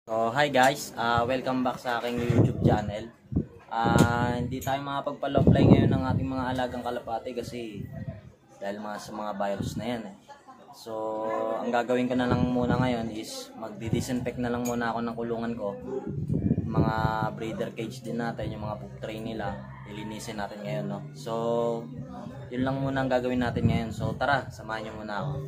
So, hi guys, welcome back sa aking YouTube channel. Hindi tayo makapagpa-apply ngayon ng ating mga alagang kalapati kasi dahil sa mga virus na yan. So, ang gagawin ko na lang muna ngayon is magdi-disinfect na lang muna ako ng kulungan ko. Mga breeder cage din natin, yung mga poop tray nila, ilinisin natin ngayon, no? So, yun lang muna ang gagawin natin ngayon. So, tara, samahan nyo muna ako.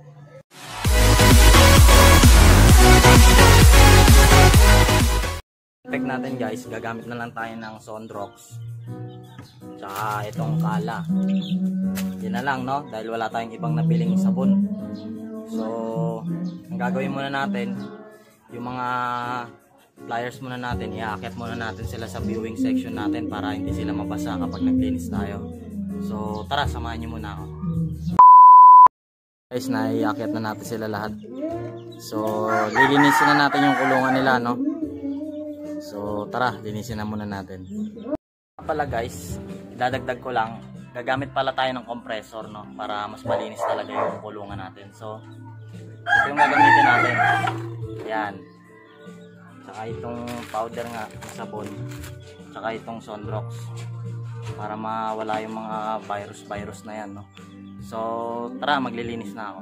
Disinfect natin guys, gagamit na lang tayo ng Sondrox tsaka itong Kala. Yun na lang, no, dahil wala tayong ibang napiling sabon. So ang gagawin muna natin, yung mga pliers muna natin, iaakit muna natin sila sa viewing section natin para hindi sila mabasa kapag naglinis tayo. So tara, samahan nyo muna ako guys. Naiakit na natin sila lahat. So lilinisin na natin yung kulungan nila, no. So tara, linisin na muna natin. Pala guys, idadagdag ko lang, gagamit pala tayo ng compressor, no, para mas malinis talaga yung kulungan natin. So ito yung gagamitin natin. Yan. Tsaka itong powder nga, sabon. Tsaka itong Sondrox para mawala yung mga virus na yan, no. So tara, maglilinis na ako.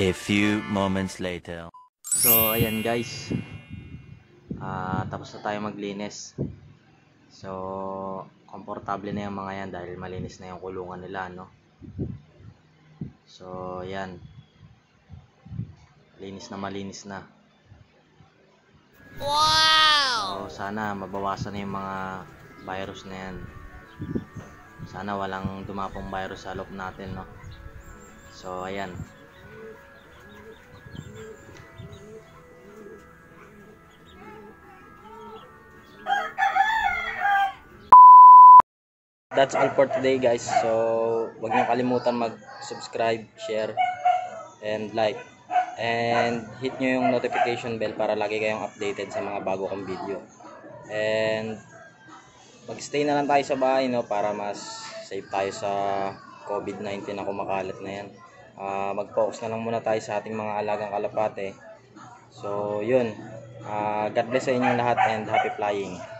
A few moments later. So ayan guys, tapos na tayo maglinis. So komportable na yung mga yan dahil malinis na yung kulungan nila, no? So ayan, malinis na. Wow! So sana mabawasan na yung mga virus na yan. Sana walang dumapong virus sa loob natin, no? So ayan. That's all for today guys. So huwag niyo kalimutan mag-subscribe, share, and like. And hit nyo yung notification bell para lagi kayong updated sa mga bago kong video. And magstay na lang tayo sa bahay, no, para mas safe tayo sa COVID-19 na kumakalat na yan. Mag-focus na lang muna tayo sa ating mga alagang kalapate. So yun, God bless sa inyong lahat and happy flying.